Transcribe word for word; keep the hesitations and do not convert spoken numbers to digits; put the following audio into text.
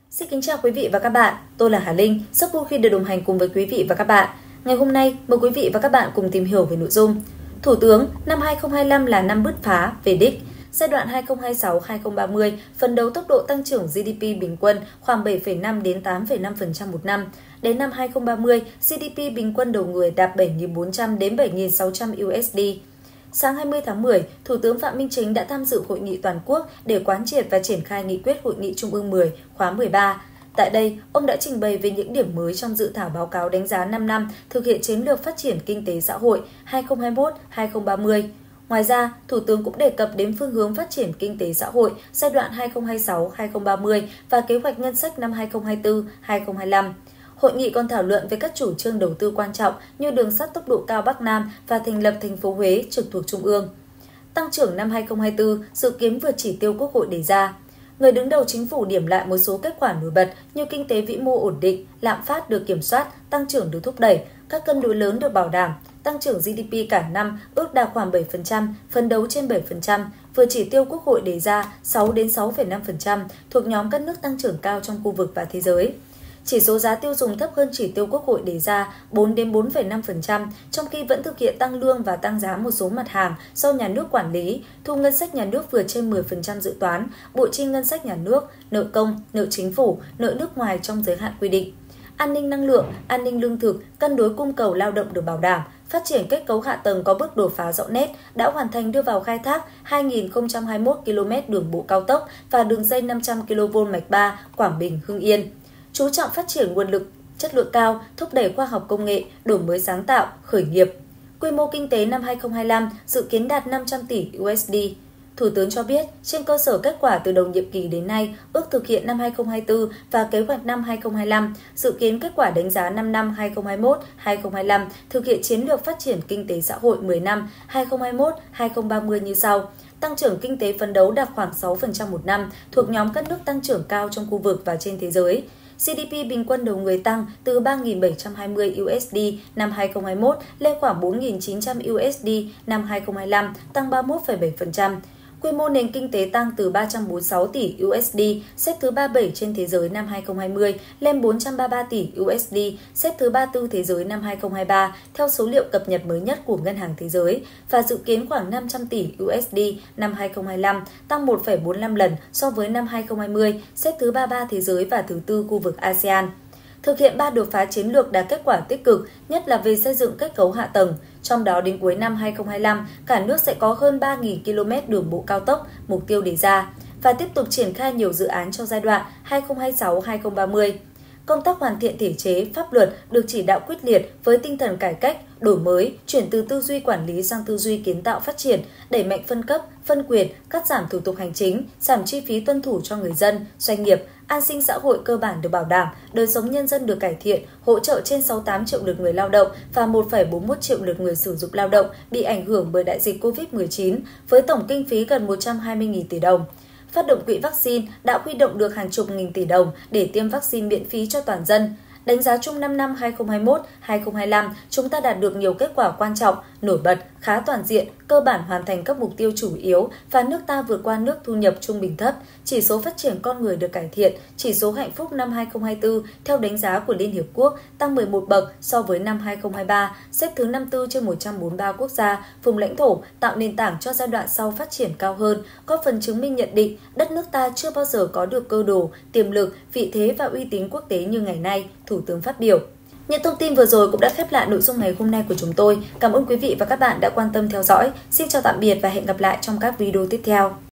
Xin kính chào quý vị và các bạn, tôi là Hà Linh, rất vui khi được đồng hành cùng với quý vị và các bạn. Ngày hôm nay, mời quý vị và các bạn cùng tìm hiểu về nội dung. Thủ tướng, năm hai không hai lăm là năm bứt phá, về đích. Giai đoạn hai không hai sáu đến hai không ba mươi, phấn đấu tốc độ tăng trưởng giê đê pê bình quân khoảng bảy phẩy năm đến tám phẩy năm phần trăm một năm. Đến năm hai không ba mươi, giê đê pê bình quân đầu người đạt bảy nghìn bốn trăm đến bảy nghìn sáu trăm đô la. Sáng hai mươi tháng mười, Thủ tướng Phạm Minh Chính đã tham dự hội nghị toàn quốc để quán triệt và triển khai nghị quyết Hội nghị Trung ương mười khóa mười ba. Tại đây, ông đã trình bày về những điểm mới trong dự thảo báo cáo đánh giá năm năm thực hiện chiến lược phát triển kinh tế xã hội hai không hai mốt đến hai không ba mươi. Ngoài ra, Thủ tướng cũng đề cập đến phương hướng phát triển kinh tế xã hội giai đoạn hai không hai sáu đến hai không ba mươi và kế hoạch ngân sách năm hai không hai tư đến hai không hai lăm. Hội nghị còn thảo luận về các chủ trương đầu tư quan trọng như đường sắt tốc độ cao Bắc Nam và thành lập thành phố Huế trực thuộc Trung ương. Tăng trưởng năm hai không hai tư dự kiến vượt chỉ tiêu Quốc hội đề ra. Người đứng đầu chính phủ điểm lại một số kết quả nổi bật như kinh tế vĩ mô ổn định, lạm phát được kiểm soát, tăng trưởng được thúc đẩy, các cân đối lớn được bảo đảm, tăng trưởng giê đê pê cả năm ước đạt khoảng bảy phần trăm, phấn đấu trên bảy phần trăm, vượt chỉ tiêu Quốc hội đề ra sáu đến sáu phẩy năm phần trăm, thuộc nhóm các nước tăng trưởng cao trong khu vực và thế giới. Chỉ số giá tiêu dùng thấp hơn chỉ tiêu Quốc hội đề ra bốn đến bốn phẩy năm phần trăm, trong khi vẫn thực hiện tăng lương và tăng giá một số mặt hàng do nhà nước quản lý, thu ngân sách nhà nước vượt trên mười phần trăm dự toán, bộ chi ngân sách nhà nước, nợ công, nợ chính phủ, nợ nước ngoài trong giới hạn quy định. An ninh năng lượng, an ninh lương thực, cân đối cung cầu lao động được bảo đảm, phát triển kết cấu hạ tầng có bước đột phá rõ nét, đã hoàn thành đưa vào khai thác hai nghìn không trăm hai mươi mốt ki lô mét đường bộ cao tốc và đường dây năm trăm ki lô vôn mạch ba Quảng Bình - Hưng Yên. Chú trọng phát triển nguồn lực chất lượng cao, thúc đẩy khoa học công nghệ, đổi mới sáng tạo, khởi nghiệp. Quy mô kinh tế năm hai không hai lăm dự kiến đạt năm trăm tỷ đô la. Thủ tướng cho biết, trên cơ sở kết quả từ đầu nhiệm kỳ đến nay, ước thực hiện năm hai không hai tư và kế hoạch năm hai không hai lăm, dự kiến kết quả đánh giá năm năm hai không hai mốt đến hai không hai lăm thực hiện chiến lược phát triển kinh tế xã hội mười năm hai không hai mốt đến hai không ba mươi như sau. Tăng trưởng kinh tế phấn đấu đạt khoảng sáu phần trăm một năm, thuộc nhóm các nước tăng trưởng cao trong khu vực và trên thế giới. giê đê pê bình quân đầu người tăng từ ba nghìn bảy trăm hai mươi đô la năm hai không hai mốt lên khoảng bốn nghìn chín trăm đô la năm hai không hai lăm, tăng ba mươi mốt phẩy bảy phần trăm. Quy mô nền kinh tế tăng từ ba trăm bốn mươi sáu tỷ đô la, xếp thứ ba mươi bảy trên thế giới năm hai không hai không, lên bốn trăm ba mươi ba tỷ đô la, xếp thứ ba mươi tư thế giới năm hai không hai ba, theo số liệu cập nhật mới nhất của Ngân hàng Thế giới, và dự kiến khoảng năm trăm tỷ đô la năm hai không hai lăm, tăng một phẩy bốn mươi lăm lần so với năm hai không hai không, xếp thứ ba mươi ba thế giới và thứ tư khu vực a sê an. Thực hiện ba đột phá chiến lược đạt kết quả tích cực, nhất là về xây dựng kết cấu hạ tầng. Trong đó đến cuối năm hai không hai lăm, cả nước sẽ có hơn ba nghìn ki lô mét đường bộ cao tốc, mục tiêu đề ra, và tiếp tục triển khai nhiều dự án cho giai đoạn hai không hai sáu đến hai không ba mươi. Công tác hoàn thiện thể chế, pháp luật được chỉ đạo quyết liệt với tinh thần cải cách, đổi mới, chuyển từ tư duy quản lý sang tư duy kiến tạo phát triển, đẩy mạnh phân cấp, phân quyền, cắt giảm thủ tục hành chính, giảm chi phí tuân thủ cho người dân, doanh nghiệp, an sinh xã hội cơ bản được bảo đảm, đời sống nhân dân được cải thiện, hỗ trợ trên sáu mươi tám triệu lượt người lao động và một phẩy bốn mươi mốt triệu lượt người sử dụng lao động bị ảnh hưởng bởi đại dịch Covid mười chín với tổng kinh phí gần một trăm hai mươi nghìn tỷ đồng. Phát động quỹ vaccine đã huy động được hàng chục nghìn tỷ đồng để tiêm vaccine miễn phí cho toàn dân. Đánh giá chung năm năm hai không hai mốt đến hai không hai lăm, chúng ta đạt được nhiều kết quả quan trọng, nổi bật, khá toàn diện, cơ bản hoàn thành các mục tiêu chủ yếu và nước ta vượt qua nước thu nhập trung bình thấp, chỉ số phát triển con người được cải thiện, chỉ số hạnh phúc năm hai không hai tư theo đánh giá của Liên Hiệp Quốc tăng mười một bậc so với năm hai không hai ba, xếp thứ năm mươi tư trên một trăm bốn mươi ba quốc gia, vùng lãnh thổ, tạo nền tảng cho giai đoạn sau phát triển cao hơn, góp phần chứng minh nhận định đất nước ta chưa bao giờ có được cơ đồ, tiềm lực, vị thế và uy tín quốc tế như ngày nay, Thủ tướng phát biểu. Những thông tin vừa rồi cũng đã khép lại nội dung ngày hôm nay của chúng tôi. Cảm ơn quý vị và các bạn đã quan tâm theo dõi. Xin chào tạm biệt và hẹn gặp lại trong các video tiếp theo.